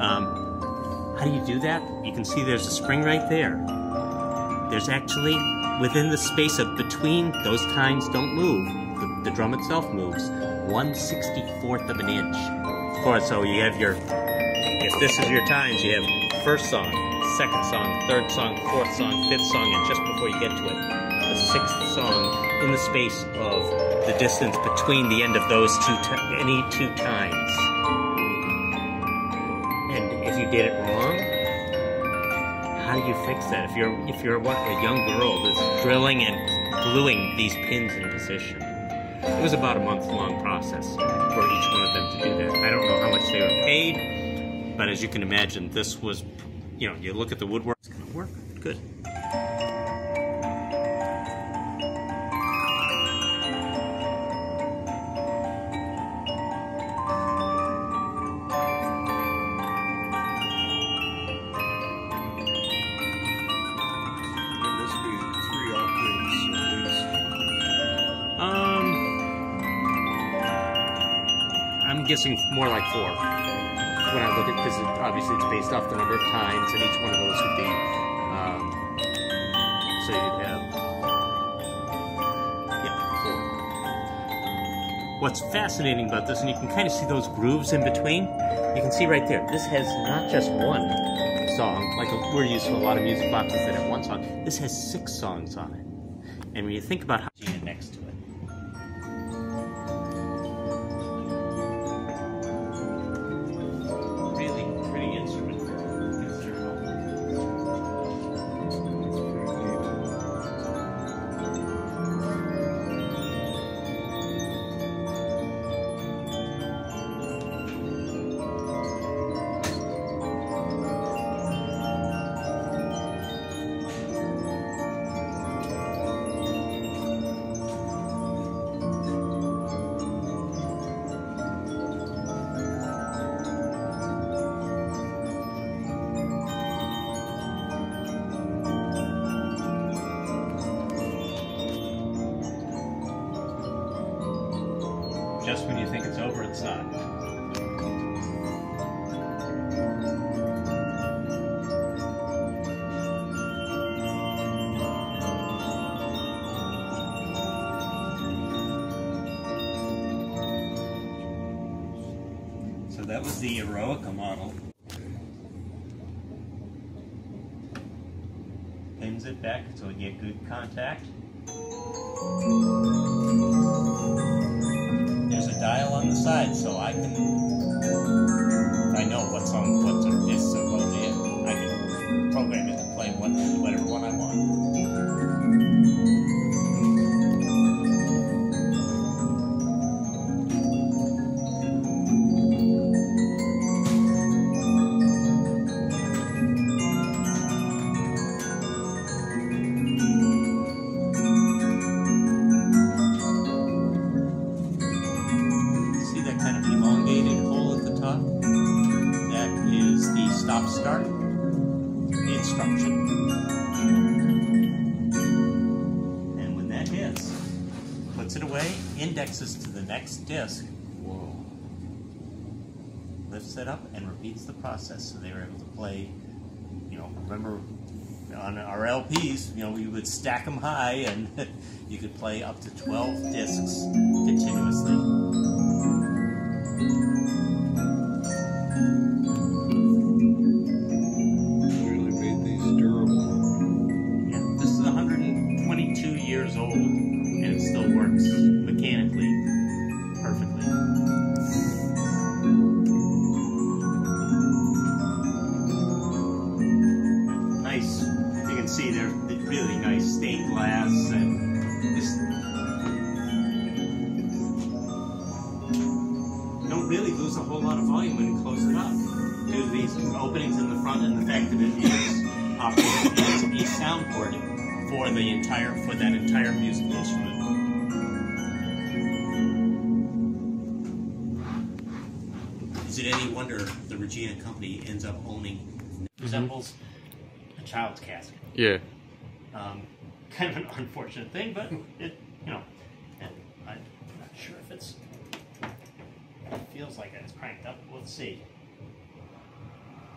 How do you do that? You can see there's a spring right there. There's actually, within the space of between, those tines don't move. The drum itself moves 1/64th of an inch. Of course, so you have your, if this is your tines, you have first song, second song, third song, fourth song, fifth song, and just before you get to it, the sixth song in the space of the distance between the end of those any two tines. And if you did it wrong, how do you fix that? If you're a young girl that's drilling and gluing these pins in position, it was about a month-long process for each one of them to do that. I don't know how much they were paid, but as you can imagine, this was, you know, you look at the woodwork, it's gonna work good. I'm guessing more like 4 when I look at, because obviously it's based off the number of times, and each one of those would be, so you'd have, yeah, 4. What's fascinating about this, and you can kind of see those grooves in between, you can see right there, this has not just one song, like we're used to a lot of music boxes that have one song, this has 6 songs on it. And when you think about how you get next to it, just when you think it's over, it's not. So that was the Eroica model. Pins it back so we get good contact. There's a dial on the side, so I can, if I know what song, what sort of discs are going in, I can program it to play whatever one I want. Start the instruction, and when that hits, puts it away, indexes to the next disc, whoa, lifts it up and repeats the process. So they were able to play, you know, remember on our LPs, you know, we would stack them high and you could play up to 12 discs continuously. Years old, and it still works mechanically perfectly. Nice, you can see they're really nice stained glass, and just don't really lose a whole lot of volume when you close it up due to these openings in the front and the fact that it is operated as a sound port for that entire musical instrument. Is it any wonder the Regina company ends up owning resembles a child's casket? Yeah. Kind of an unfortunate thing, but it, you know, and I'm not sure if it feels like it's cranked up. Let's see.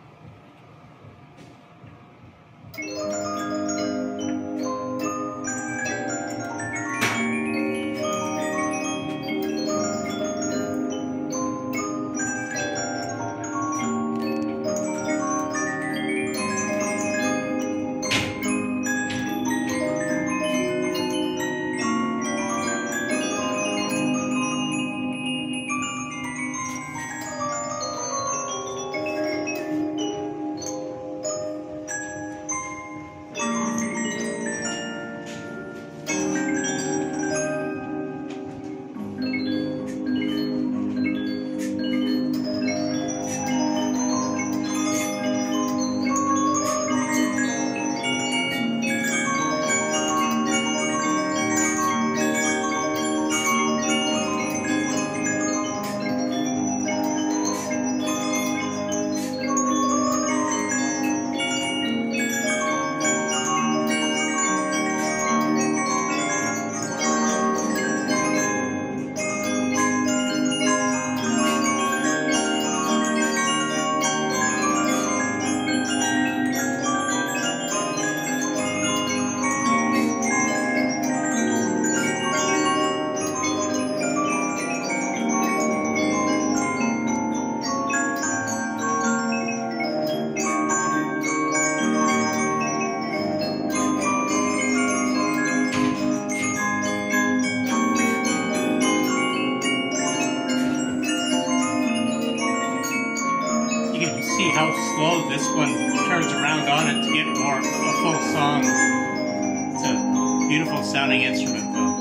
See how slow this one turns around on it to get more a full song. It's a beautiful sounding instrument, though.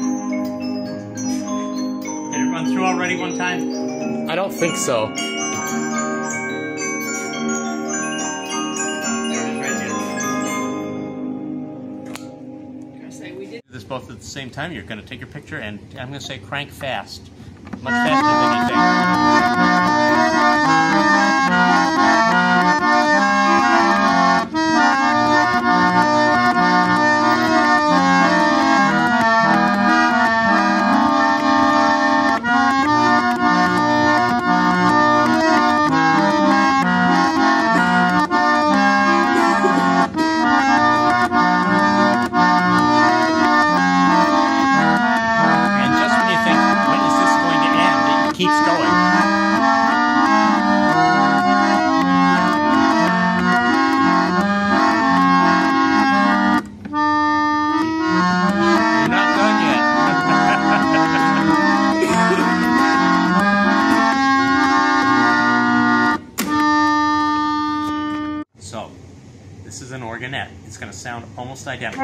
Did it run through already one time? I don't think so. There it is right there. We did this both at the same time. You're going to take your picture, and I'm going to say crank fast. Much faster than you think. Keeps going. You're not done yet. So, this is an organette. It's going to sound almost identical.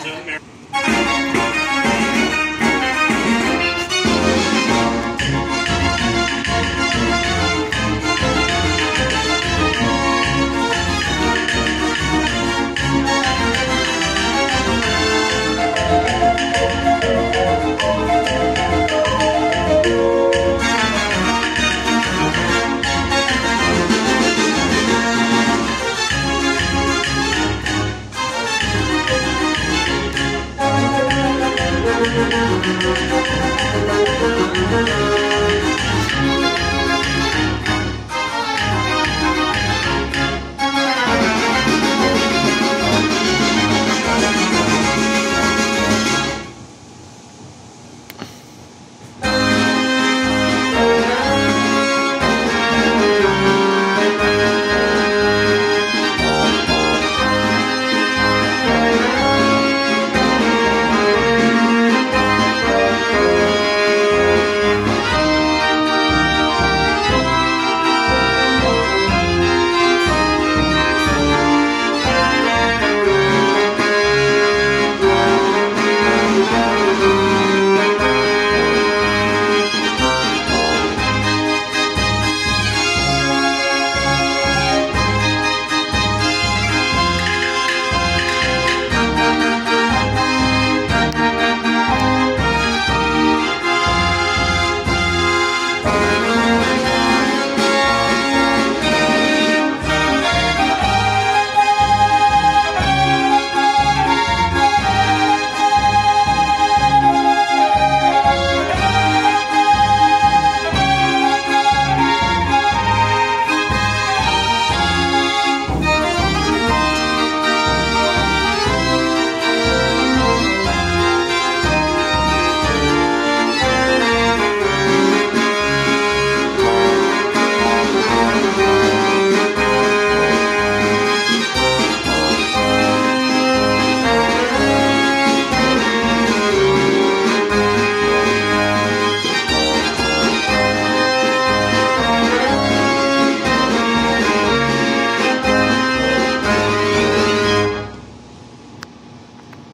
to